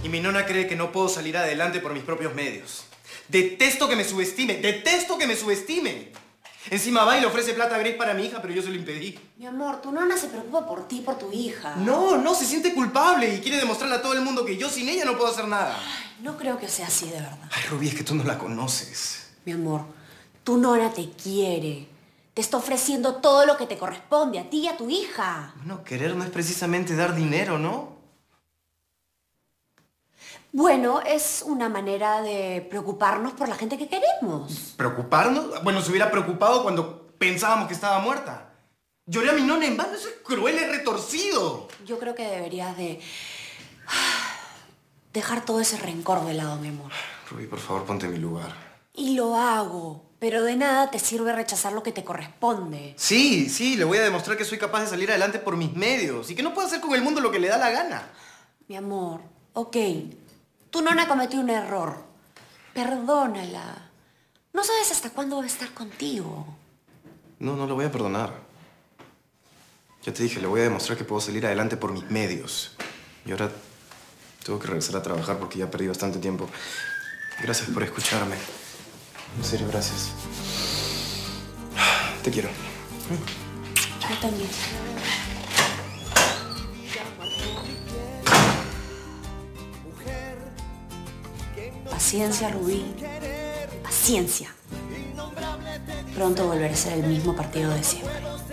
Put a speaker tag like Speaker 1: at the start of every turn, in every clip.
Speaker 1: Y mi nona cree que no puedo salir adelante por mis propios medios. Detesto que me subestime, detesto que me subestime. Encima va y le ofrece plata a Grace para mi hija, pero yo se lo impedí.
Speaker 2: Mi amor, tu nona se preocupa por ti, por tu hija.
Speaker 1: No, se siente culpable y quiere demostrarle a todo el mundo que yo sin ella no puedo hacer nada.
Speaker 2: Ay, no creo que sea así, de verdad.
Speaker 1: Ay, Rubí, es que tú no la conoces.
Speaker 2: Mi amor, tu nona te quiere. Te está ofreciendo todo lo que te corresponde a ti y a tu hija.
Speaker 1: Bueno, querer no es precisamente dar dinero, ¿no?
Speaker 2: Bueno, es una manera de preocuparnos por la gente que queremos.
Speaker 1: ¿Preocuparnos? Bueno, se hubiera preocupado cuando pensábamos que estaba muerta. Lloré a mi nona en vano, eso es cruel, es retorcido.
Speaker 2: Yo creo que deberías de dejar todo ese rencor de lado, mi amor.
Speaker 1: Rubí, por favor, ponte en mi lugar.
Speaker 2: Y lo hago, pero de nada te sirve rechazar lo que te corresponde.
Speaker 1: Sí, le voy a demostrar que soy capaz de salir adelante por mis medios y que no puedo hacer con el mundo lo que le da la gana.
Speaker 2: Mi amor, ok, tu nona cometió un error. Perdónala. No sabes hasta cuándo va a estar contigo.
Speaker 1: No lo voy a perdonar. Ya te dije, le voy a demostrar que puedo salir adelante por mis medios. Y ahora tengo que regresar a trabajar porque ya perdí bastante tiempo. Gracias por escucharme. En serio, gracias. Te quiero.
Speaker 2: Yo también. Paciencia, Rubí. Paciencia. Pronto volverá a ser el mismo partido de siempre.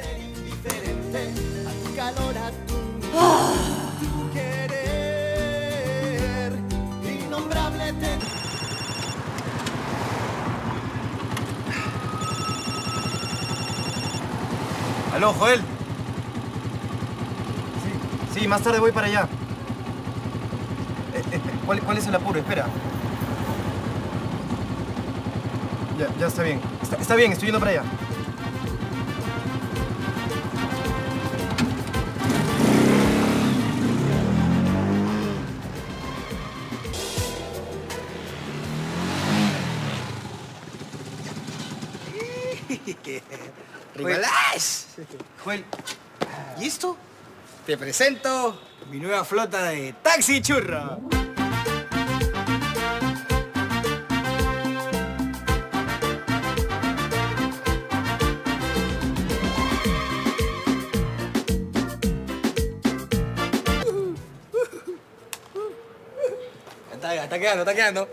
Speaker 1: Aló, Joel. Sí, más tarde voy para allá. ¿Cuál es el apuro? Espera. Ya está bien. Está bien, estoy yendo para allá.
Speaker 3: ¡Ricolás!
Speaker 1: Joel, ¿y esto?
Speaker 3: Te presento mi nueva flota de Taxi Churro. Está quedando.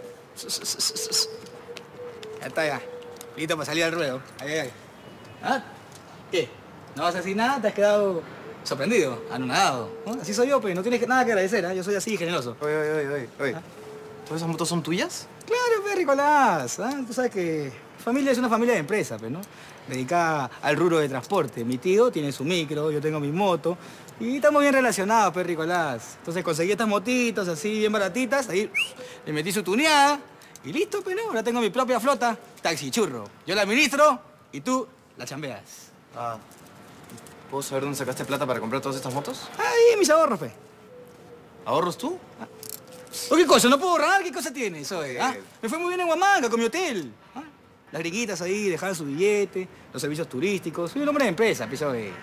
Speaker 3: Ya está ya. Listo para salir al ruedo. Ahí. ¿Ah? ¿Qué? ¿No vas a decir nada? ¿Te has quedado sorprendido? Anonadado. ¿No? Así soy yo, pues. No tienes nada que agradecer, ¿eh? Yo soy así, generoso.
Speaker 1: Oye.
Speaker 3: ¿Ah?
Speaker 1: ¿Todas esas motos son tuyas?
Speaker 3: Claro, pues, Ricolás. ¿Ah? Tú sabes que familia es una familia de empresa, pues, ¿no? Dedicada al rubro de transporte. Mi tío tiene su micro, yo tengo mi moto. Y estamos bien relacionados, pues, Ricolás. Entonces conseguí estas motitos así, bien baratitas. Ahí le metí su tuneada. Y listo, pues, ¿no? Ahora tengo mi propia flota, Taxi Churro. Yo la administro y tú la chambeas.
Speaker 1: Ah, ¿puedo saber dónde sacaste plata para comprar todas estas motos?
Speaker 3: Ahí, mis ahorros, pues.
Speaker 1: ¿Ahorros tú?
Speaker 3: ¿O qué cosa? ¿No puedo ahorrar? ¿Qué cosa tienes? ¿Ah? Me fue muy bien en Huamanga con mi hotel. ¿Ah? Las gringuitas ahí dejaban su billete, los servicios turísticos. Soy un hombre de empresa, piso de...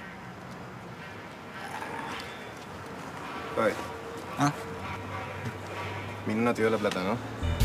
Speaker 1: Oye,
Speaker 3: ¿Ah?
Speaker 1: mi nona te dio la plata, ¿no?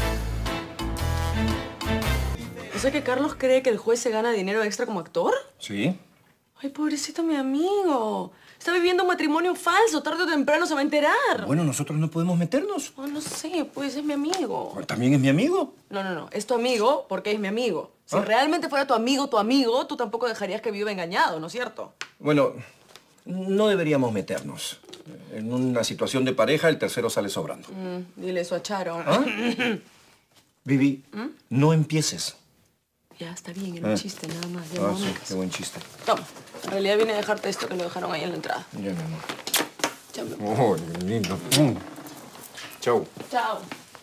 Speaker 4: ¿O sea que Carlos cree que el juez se gana dinero extra como actor?
Speaker 1: Sí.
Speaker 4: Ay, pobrecito mi amigo. Está viviendo un matrimonio falso. Tarde o temprano se va a enterar.
Speaker 5: Bueno, nosotros no podemos meternos.
Speaker 4: Oh, no sé, pues es mi amigo.
Speaker 5: ¿También es mi amigo?
Speaker 4: No. Es tu amigo porque es mi amigo. Si
Speaker 5: ¿Ah?
Speaker 4: realmente fuera tu amigo, tú tampoco dejarías que viva engañado, ¿no es cierto?
Speaker 5: Bueno, no deberíamos meternos. En una situación de pareja, el tercero sale sobrando.
Speaker 4: Dile eso a Charo.
Speaker 5: ¿Ah? Vivi, no empieces.
Speaker 4: Ya, está bien, era un chiste nada más. Ya, no
Speaker 5: Sí,
Speaker 4: hagas.
Speaker 5: qué buen chiste.
Speaker 4: Toma, en realidad vine a dejarte esto que lo dejaron ahí en la entrada.
Speaker 5: Ya, mi amor.
Speaker 4: Chao, mi amor.
Speaker 5: Oh, qué lindo. Chau.
Speaker 4: Chao.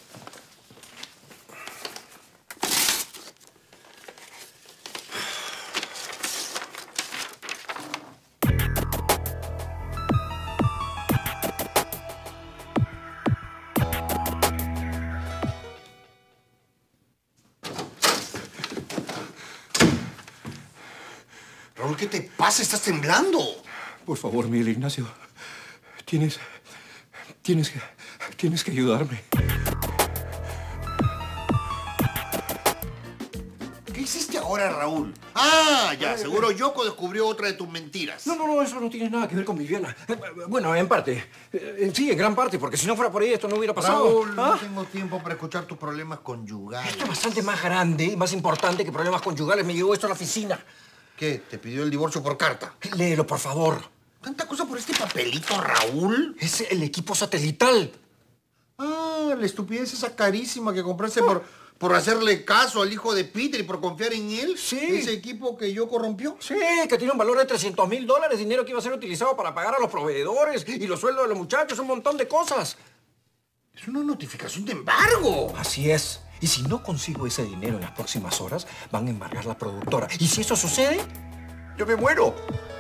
Speaker 6: Raúl, ¿qué te pasa? ¿Estás temblando?
Speaker 5: Por favor, Miguel Ignacio. Tienes que ayudarme.
Speaker 6: mejora, Raúl. Ah, ya, seguro Yoko descubrió otra de tus mentiras.
Speaker 5: No, eso no tiene nada que ver con Viviana. Bueno, en parte. Sí, en gran parte, porque si no fuera por ahí esto no hubiera pasado.
Speaker 6: Raúl, no tengo tiempo para escuchar tus problemas conyugales.
Speaker 5: Esto es bastante más grande y más importante que problemas conyugales. Me llegó esto a la oficina.
Speaker 6: ¿Qué? ¿Te pidió el divorcio por carta?
Speaker 5: Léelo, por favor.
Speaker 6: ¿Tanta cosa por este papelito, Raúl?
Speaker 5: Es el equipo satelital.
Speaker 6: Ah, la estupidez esa carísima que compraste por hacerle caso al hijo de Peter y por confiar en él.
Speaker 5: Sí.
Speaker 6: Ese equipo que yo corrompió.
Speaker 5: Sí, que tiene un valor de $300,000, dinero que iba a ser utilizado para pagar a los proveedores y los sueldos de los muchachos, un montón de cosas.
Speaker 6: Es una notificación de embargo.
Speaker 5: Así es. Y si no consigo ese dinero en las próximas horas, van a embargar la productora. Y si eso sucede, yo me muero.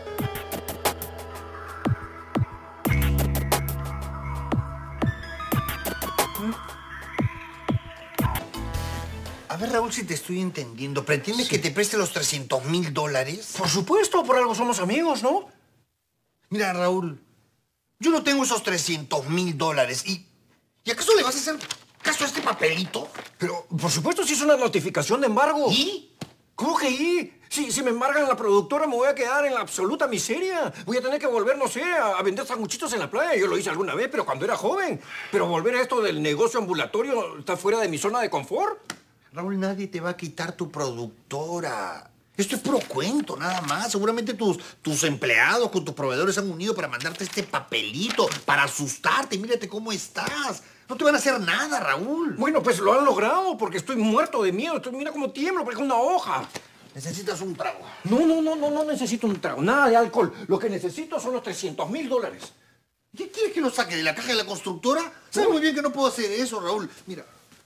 Speaker 6: A ver, Raúl, si te estoy entendiendo. ¿Pretendes que te preste los $300,000?
Speaker 5: Por supuesto, por algo somos amigos, ¿no?
Speaker 6: Mira, Raúl, yo no tengo esos $300,000. ¿Y acaso le vas a hacer caso a este papelito?
Speaker 5: Pero, por supuesto, si es una notificación de embargo.
Speaker 6: ¿Y?
Speaker 5: ¿Cómo que y? Si me embargan la productora, me voy a quedar en la absoluta miseria. Voy a tener que volver, no sé, a vender sanguchitos en la playa. Yo lo hice alguna vez, pero cuando era joven. Pero volver a esto del negocio ambulatorio está fuera de mi zona de confort.
Speaker 6: Raúl, nadie te va a quitar tu productora. Esto es puro cuento, nada más. Seguramente tus empleados con tus proveedores han unido para mandarte este papelito, para asustarte. Mírate cómo estás. No te van a hacer nada, Raúl.
Speaker 5: Bueno, pues lo han logrado porque estoy muerto de miedo. Mira cómo tiemblo, parece una hoja.
Speaker 6: Necesitas un trago.
Speaker 5: No necesito un trago, nada de alcohol. Lo que necesito son los $300,000.
Speaker 6: ¿Qué quieres que lo saque de la caja de la constructora? Sabes muy bien que no puedo hacer eso, Raúl. Mira.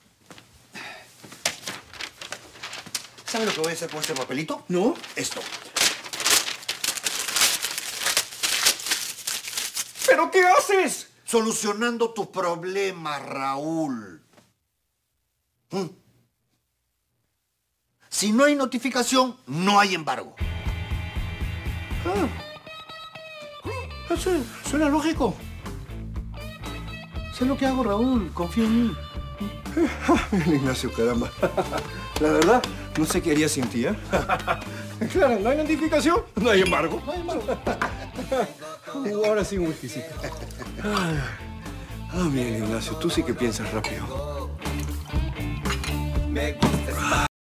Speaker 6: ¿Sabes lo que voy a hacer con este papelito?
Speaker 5: ¿No?
Speaker 6: Esto.
Speaker 5: ¿Pero qué haces?
Speaker 6: Solucionando tus problemas, Raúl. Si no hay notificación, no hay embargo.
Speaker 5: Eso suena lógico.
Speaker 6: Sé lo que hago, Raúl. Confía en mí.
Speaker 5: Ignacio, caramba. La verdad, no sé qué haría sin ti, ¿eh? Claro, no hay notificación, no hay embargo. No hay embargo. Ahora sí un whiskycito. Bien, Ignacio, tú sí que piensas rápido.